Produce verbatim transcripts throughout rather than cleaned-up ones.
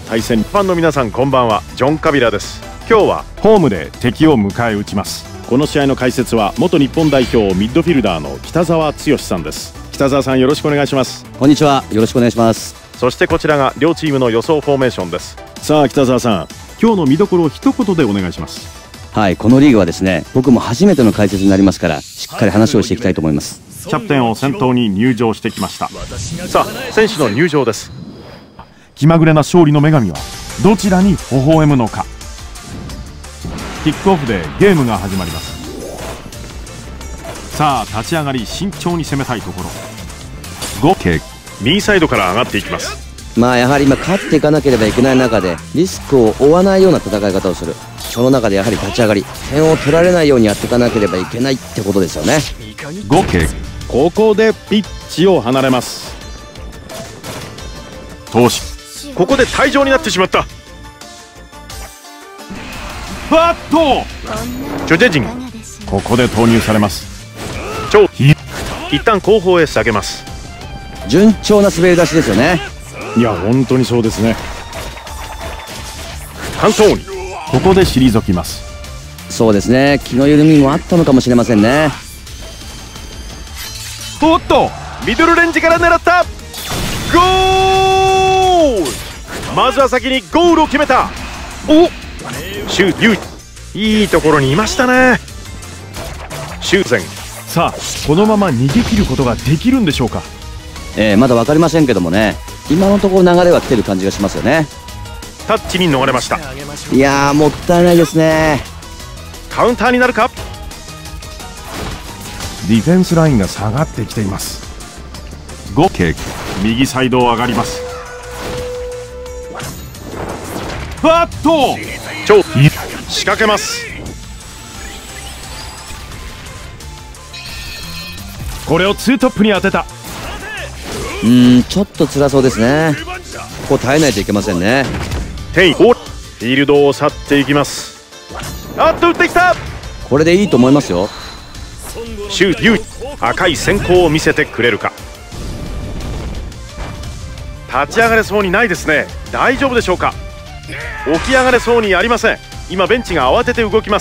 対戦。ファンの皆さんこんばんは、ジョン・カビラです。今日はホームで敵を迎え撃ちます。この試合の解説は元日本代表ミッドフィルダーの北澤剛さんです。北澤さん、よろしくお願いします。 こんにちは、よろしくお願いします。 そしてこちらが両チームの予想フォーメーションです。さあ北澤さん、今日の見どころを一言でお願いします。 はい、このリーグはですね、僕も初めての解説になりますから、しっかり話をしていきたいと思います。 キャプテンを先頭に入場してきました。さあ選手の入場です。気まぐれな勝利の女神はどちらに微笑むのか。キックオフでゲームが始まります。さあ立ち上がり慎重に攻めたいところ。ごけ右サイドから上がっていきます。 まあやはり今勝っていかなければいけない中でリスクを負わないような戦い方をする。その中でやはり立ち上がり点を取られないようにやっていかなければいけないってことですよね。 ごけここでピッチを離れます。投手ここで退場になってしまった。バットジョジェジンここで投入されます。超一旦後方へ下げます。 順調な滑り出しですよね。 いや本当にそうですね。関東にここで退きます。 そうですね、気の緩みもあったのかもしれませんね。 おっとミドルレンジから狙った。ゴール。まずは先にゴールを決めた。おシューいいところにいましたね。修繕。さあこのまま逃げ切ることができるんでしょうか。 えー、まだ分かりませんけどもね、今のところ流れは来てる感じがしますよね。 タッチに逃れました。 いやーもったいないですね。 カウンターになるか。ディフェンスラインが下がってきています。ごけ右サイドを上がります。バット超仕掛けます。これをツートップに当てた。 うーんちょっと辛そうですね。ここ耐えないといけませんね。 テイフィールドを去っていきます。あっと打ってきた。 これでいいと思いますよ。 シューユー赤い先行を見せてくれるか。立ち上がれそうにないですね。大丈夫でしょうか。起き上がれそうにありません。今ベンチが慌てて動きます。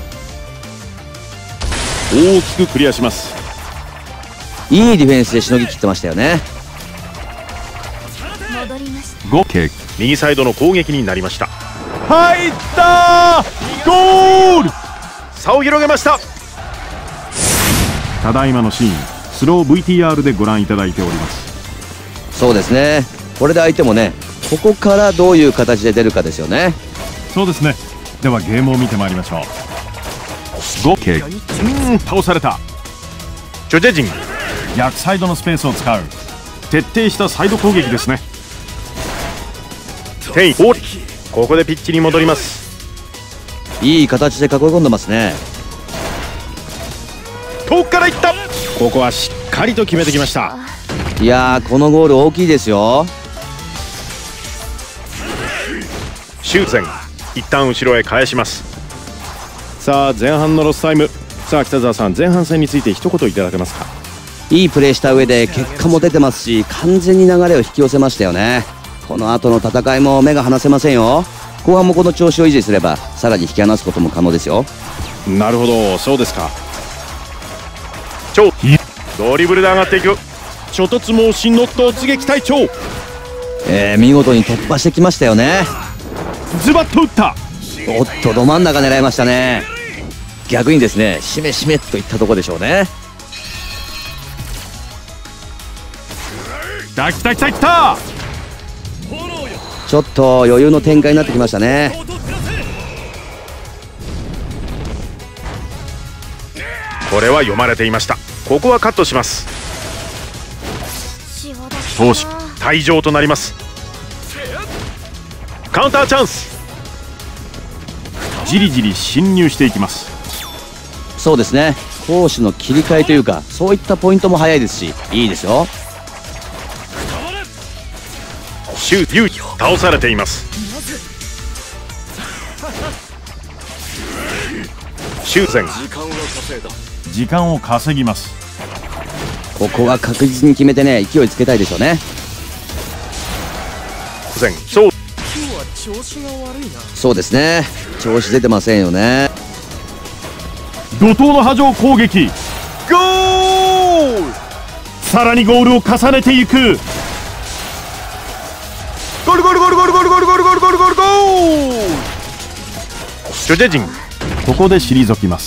大きくクリアします。 いいディフェンスでしのぎ切ってましたよね。 ごけ右サイドの攻撃になりました。入ったーゴール。差を広げました。ただいまのシーンスロー ブイティーアール でご覧いただいております。 そうですね、これで相手もねここからどういう形で出るかですよね。 そうですね。ではゲームを見てまいりましょう。ごけうん倒された。ジョジェジン逆サイドのスペースを使う徹底したサイド攻撃ですね。テイおここでピッチに戻ります。 いい形で囲い込んでますね。 遠くからいった。ここはしっかりと決めてきました。 いやーこのゴール大きいですよ。 修繕一旦後ろへ返します。さあ前半のロスタイム。さあ北澤さん、前半戦について一言いただけますか。 いいプレーした上で結果も出てますし、完全に流れを引き寄せましたよね。この後の戦いも目が離せませんよ。後半もこの調子を維持すればさらに引き離すことも可能ですよ。 なるほど、そうですか。超ドリブルで上がっていく。諸突猛進の突撃隊長。 えー、見事に突破してきましたよね。 ズバッと打った。 おっとど真ん中狙いましたね。逆にですね、しめしめといったところでしょうね。 来た来た来た来た。 ちょっと余裕の展開になってきましたね。 これは読まれていました。ここはカットします。投手退場となります。カウンターチャンス。じりじり侵入していきます。 そうですね、攻守の切り替えというかそういったポイントも早いですしいいですよ。 シューユー倒されています。修繕時間を稼ぎます。 ここは確実に決めてね勢いつけたいでしょうね。 そうそうですね、調子出てませんよね。 怒涛の波状攻撃、 ゴール。 さらにゴールを重ねていく。 ゴールゴールゴールゴールゴールゴールゴールゴールゴールゴールゴール。巨人陣ここで退きます。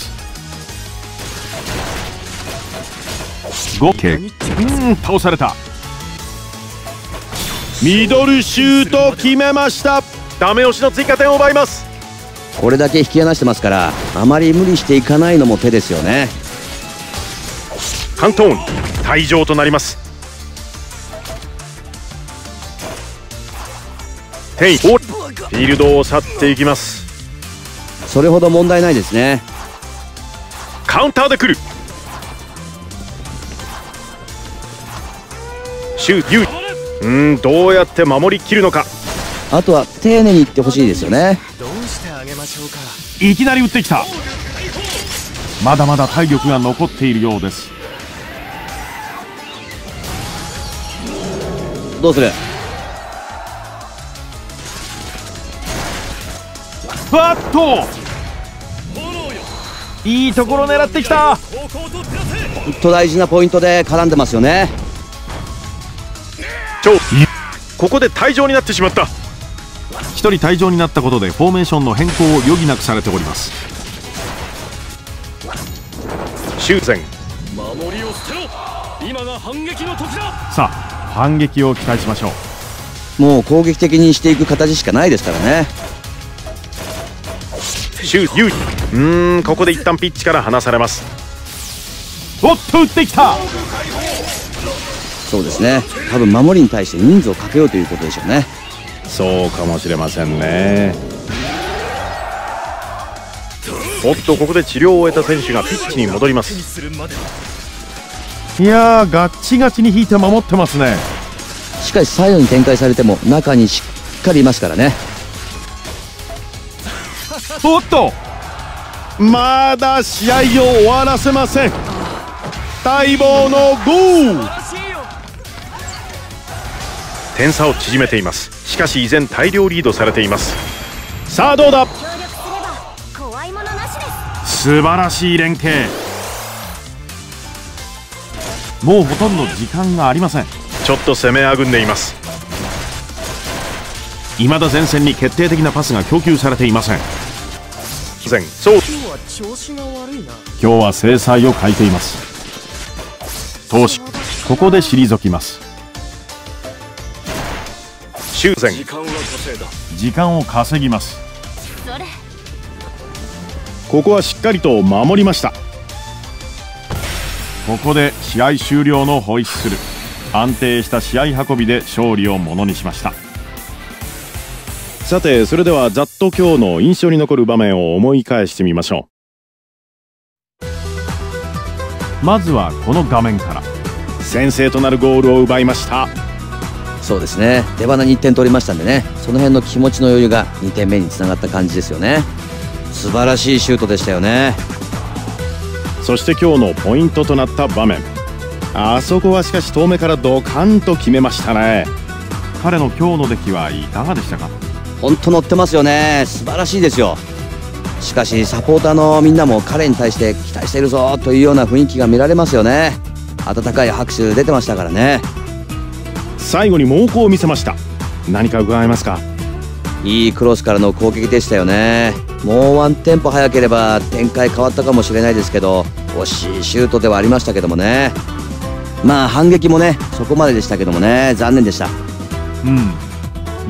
合計、うん、倒された。 ミドルシュート決めました。ダメ押しの追加点を奪います。 これだけ引き離してますから、あまり無理していかないのも手ですよね。 カウントオン、退場となります。テインフィールドを去っていきます。 それほど問題ないですね。 カウンターで来る。シューユー、うーん、どうやって守りきるのか。 あとは丁寧にいってほしいですよね。 いきなり打ってきた。まだまだ体力が残っているようです。 どうする。 バット、いいところ狙ってきた。 本当大事なポイントで絡んでますよね。 超ここで退場になってしまった。 ひとり退場になったことでフォーメーションの変更を余儀なくされております。 修繕、 守りを捨てろ。今が反撃の時だ。 さあ反撃を期待しましょう。もう攻撃的にしていく形しかないですからね。 シューユー、うーん、ここで一旦ピッチから離されます。 おっと打ってきた。 そうですね、多分守りに対して人数をかけようということでしょうね。 そうかもしれませんね。おっと、ここで治療を終えた選手がピッチに戻ります。 いやー、ガッチガチに引いて守ってますね。 しかし左右に展開されても中にしっかりいますからね。 おっと、まだ試合を終わらせません。待望のゴール。 点差を縮めています。しかし依然大量リードされています。さあどうだ。 素晴らしい連携。もうほとんど時間がありません。 ちょっと攻めあぐんでいます。 未だ前線に決定的なパスが供給されていません。 そう、 今日は精彩を欠いています。投手ここで退きます。 修繕、 時間を稼ぎます。 ここはしっかりと守りました。 ここで試合終了のホイッスル。安定した試合運びで勝利をものにしました。 さて、それではざっと今日の印象に残る場面を思い返してみましょう。まずはこの画面から。 先制となるゴールを奪いました。 そうですね、出花にいってん取りましたんでね、その辺の気持ちの余裕がにてんめにつながった感じですよね。素晴らしいシュートでしたよね。 そして今日のポイントとなった場面、あそこはしかし遠目からドカンと決めましたね。 彼の今日の出来はいかがでしたか。 本当乗ってますよね。素晴らしいですよ。しかしサポーターのみんなも彼に対して期待しているぞというような雰囲気が見られますよね。温かい拍手出てましたからね。 最後に猛攻を見せました。何か伺えますか。 いいクロスからの攻撃でしたよね。もうワンテンポ早ければ展開変わったかもしれないですけど、惜しいシュートではありましたけどもね。まあ反撃もねそこまででしたけどもね、残念でした。 うん、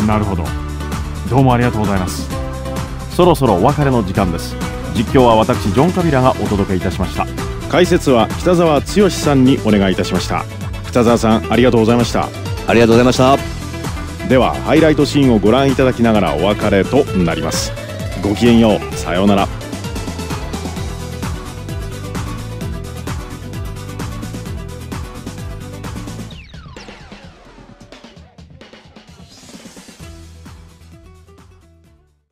なるほど。どうもありがとうございます。そろそろお別れの時間です。実況は私ジョン・カビラがお届けいたしました。 解説は北澤剛さんにお願いいたしました。北澤さん、ありがとうございました。 ありがとうございました。 ではハイライトシーンをご覧いただきながらお別れとなります。ごきげんよう、さようなら。